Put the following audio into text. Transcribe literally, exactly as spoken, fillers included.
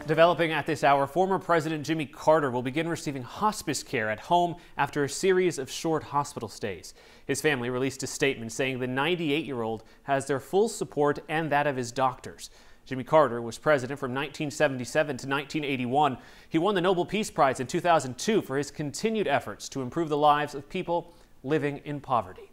Developing at this hour, former President Jimmy Carter will begin receiving hospice care at home after a series of short hospital stays. His family released a statement saying the ninety-eight-year-old has their full support and that of his doctors. Jimmy Carter was president from nineteen seventy-seven to nineteen eighty-one. He won the Nobel Peace Prize in two thousand two for his continued efforts to improve the lives of people living in poverty.